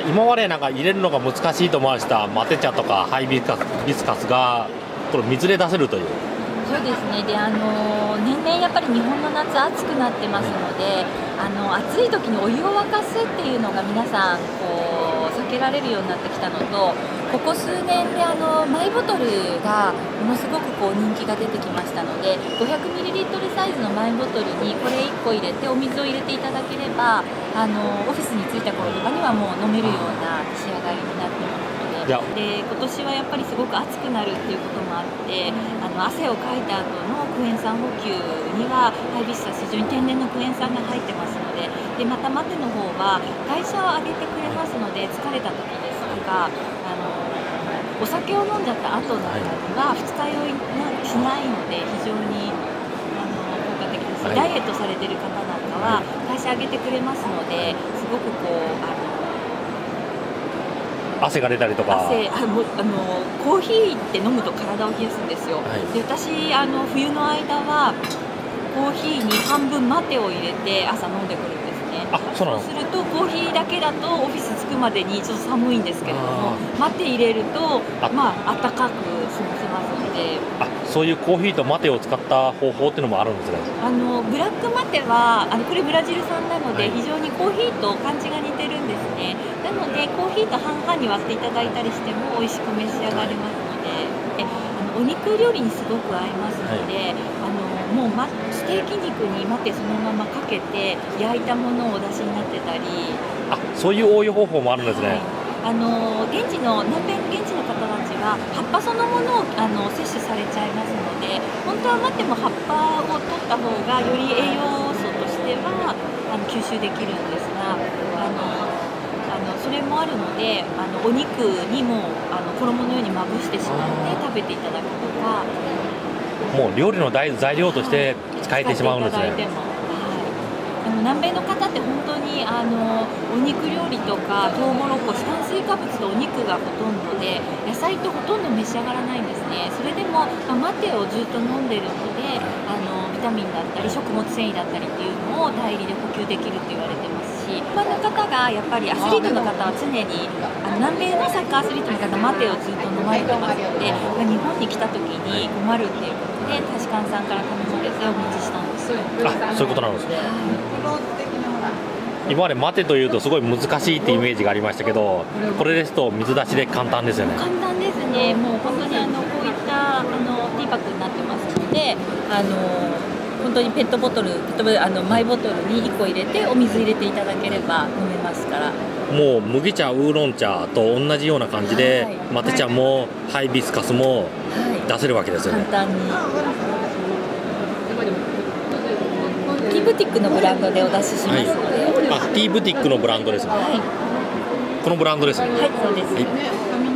今までなんか入れるのが難しいと思われたマテ茶とかハイビスカスがこれ水で出せるという。 そうですね。で、年々やっぱり日本の夏暑くなってますので、暑い時にお湯を沸かすっていうのが皆さんこう避けられるようになってきたのと、ここ数年でマイボトルがものすごくこう人気が出てきましたので、500ml サイズのマイボトルにこれ1個入れてお水を入れていただければ、オフィスに着いた頃とかにはもう飲めるような仕上がりになってますので、で今年はやっぱりすごく暑くなるっていうこともあって、汗をかいた後のクエン酸補給にはハイビスカス非常に天然のクエン酸が入ってますので、またマテの方は代謝を上げてくれますので、疲れた時ですとかお酒を飲んじゃった後なんかには二日酔いしないので非常に効果的です。ダイエットされてる方なんかは代謝上げてくれますので、すごくこう汗が出たりとか、 コーヒーって飲むと体を冷やすんですよ。で、私冬の間はコーヒーに半分マテを入れて朝飲んでくるんですね。そうするとコーヒーだけだとオフィス着くまでにちょっと寒いんですけれども、マテ入れると暖かく過ごせますので。 そういうコーヒーとマテを使った方法っていうのもあるんですね。 ブラックマテはこれブラジル産なので非常にコーヒーと感じが似てるんですね。なのでコーヒーと半々に割っていただいたりしても美味しく召し上がれますので、お肉料理にすごく合いますので、もうステーキ肉にマテそのままかけて焼いたものをお出しになってたり、 そういう応用方法もあるんですね。 南米の現地の方たちは葉っぱそのものを摂取されちゃいますので、本当は待っても葉っぱを取った方がより栄養素としては吸収できるんですが、それもあるのでお肉にも衣のようにまぶしてしまって食べていただくとか、 もう料理の材料として使えてしまうんですね。 南米の方って本当にお肉料理とかトウモロコシ、炭水化物とお肉がほとんどで、野菜とほとんど召し上がらないんですね。それでもマテをずっと飲んでるのでビタミンだったり食物繊維だったりっていうのを大量で補給できるって言われてますし、一般の方がやっぱりアスリートの方は常に南米のサッカーアスリートの方マテをずっと飲まれてますので、日本に来た時に困るっていうことでタシカンさんから頼まれてお持ちしたんですよ。 そういうことなんですね。今までマテというとすごい難しいってイメージがありましたけど、これですと水出しで簡単ですよね。 簡単ですね。もう本当にこういったティーバッグになってますので、本当にペットボトル、マイボトルに1個入れてお水入れていただければ飲めますから。 もう麦茶、ウーロン茶と同じような感じで、マテ茶もハイビスカスも出せるわけですよね。 簡単に。ティーブティックのブランドでお出ししますので。 ティーブティックのブランドですね。このブランドですね。 はい、そうです。